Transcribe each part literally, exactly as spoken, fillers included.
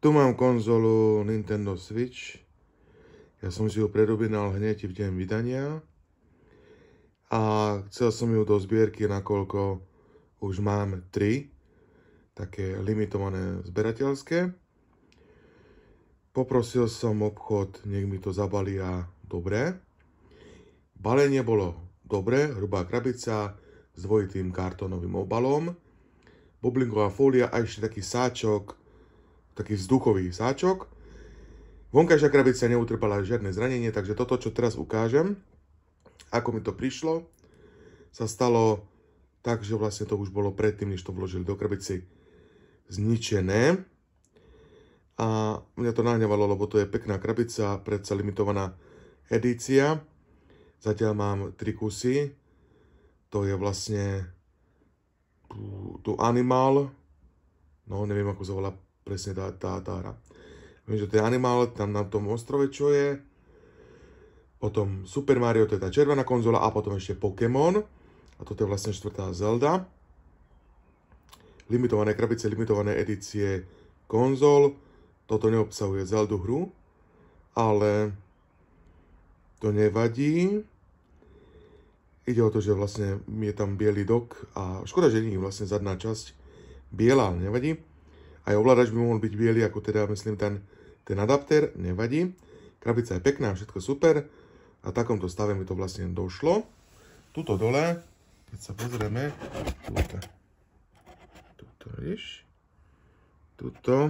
Tu mám konzolu Nintendo Switch. Ja som si ju predobjednal hneď v deň vydania. A chcel som ju do zbierky, nakoľko už mám tri také limitované zberateľské. Poprosil som obchod, nech mi to zabalia dobre. Balenie bolo dobre, hrubá krabica s dvojitým kartónovým obalom, boblingová fólia a ešte taký sáčok, taký vzduchový sáčok. Vonkajšia krabica neutrpela žiadne zranenie, takže toto, čo teraz ukážem, ako mi to prišlo, sa stalo tak, že vlastne to už bolo predtým, než to vložili do krabici, zničené. A mňa to nahnevalo, lebo to je pekná krabica, predsa limitovaná edícia. Zatiaľ mám tri kusy. To je vlastne tu, tu Animal. No, neviem, ako sa volá presne tá, tá, tá hra. Viem, že to je Animal, tam na tom ostrove, čo je. Potom Super Mario, to je tá červená konzola. A potom ešte Pokémon. A toto je vlastne štvrtá Zelda. Limitované krabice, limitované edície konzol. Toto neobsahuje Zeldu hru. Ale to nevadí. Ide o to, že vlastne je tam biely dok a škoda, že nie je vlastne zadná časť biela, ale nevadí. Aj ovládač by mohol byť biely, ako teda myslím ten, ten adapter, nevadí. Krabica je pekná, všetko super. A v takomto stave mi to vlastne došlo. Tuto dole, keď sa pozrieme, tuto, tuto, vidíš, tuto,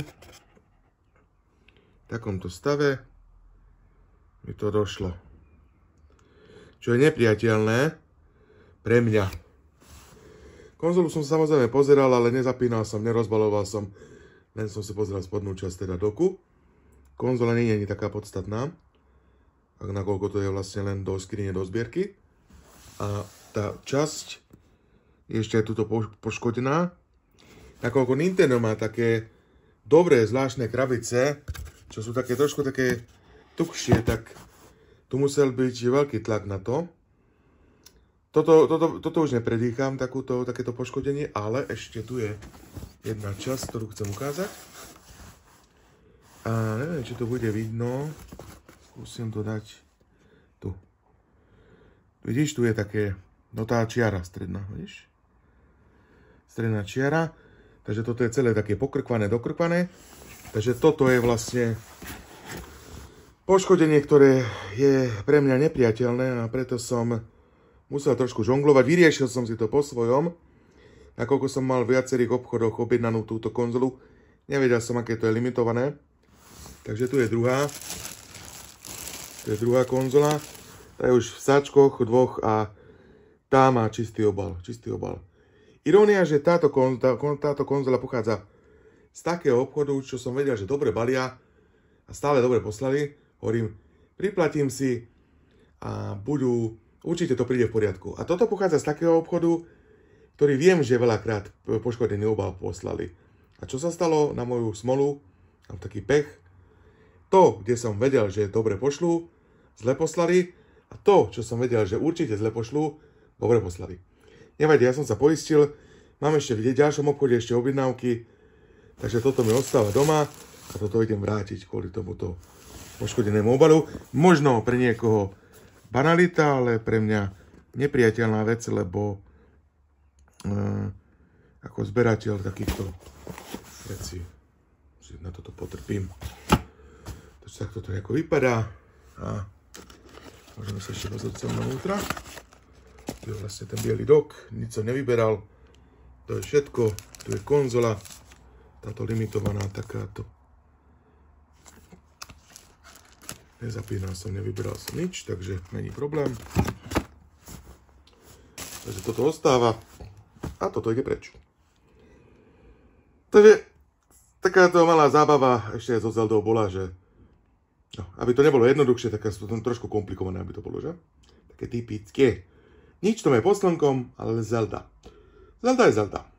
v takomto stave mi to došlo. Čo je nepriateľné pre mňa. Konzolu som samozrejme pozeral, ale nezapínal som, nerozbaloval som. Len som si pozeral spodnú časť, teda doku. Konzola nie je ani taká podstatná. Ak nakoľko to je vlastne len do skrine, do zbierky. A tá časť je ešte aj tuto poškodená. Nakoľko Nintendo má také dobré, zvláštne krabice, čo sú také trošku také tukšie, tak tu musel byť veľký tlak na to. Toto, toto, toto už nepredýcham, takúto, takéto poškodenie, ale ešte tu je jedna časť, ktorú chcem ukázať. A neviem, či to bude vidno. Skúsim to dať tu. Vidíš, tu je také, no tá čiara stredná, vidíš? Stredná čiara. Takže toto je celé také pokrkvané, dokrkvané. Takže toto je vlastne poškodenie, ktoré je pre mňa nepriateľné a preto som musel trošku žonglovať. Vyriešil som si to po svojom. Nakoľko som mal v viacerých obchodoch objednanú túto konzolu, nevedel som, aké to je limitované. Takže tu je druhá. Tu je druhá konzola. Tá je už v sáčkoch dvoch a tá má čistý obal. Čistý obal. Irónia, že táto, kon, tá, táto konzola pochádza z takého obchodu, čo som vedel, že dobre balia a stále dobre poslali. Hovorím, priplatím si a budú, určite to príde v poriadku. A toto pochádza z takého obchodu, ktorý viem, že veľakrát poškodený obal poslali. A čo sa stalo na moju smolu, mám taký pech, to, kde som vedel, že dobre pošlú, zle poslali, a to, čo som vedel, že určite zle pošlú, dobre poslali. Nevadí, ja som sa poistil, mám ešte v ďalšom obchode ešte objednávky, takže toto mi ostáva doma a toto idem vrátiť kvôli tomuto poškodenému obalu. Možno pre niekoho banalita, ale pre mňa nepriateľná vec, lebo uh, ako zberateľ takýchto vecí si na toto potrpím. Takže takto to nejako vypadá a môžeme sa ešte pozrieť sem navnútra. Tu je vlastne ten biely dok, nič som nevyberal, to je všetko, tu je konzola, táto limitovaná takáto. Nezapínal som, nevyberal som nič, takže není problém. Takže toto ostáva a toto ide preč. Takže takáto malá zábava ešte so Zeldou bola, že no, aby to nebolo jednoduchšie, tak to trošku komplikované, aby to bolo, že? Také typické. Nič to je pod slnkom, ale Zelda. Zelda je Zelda.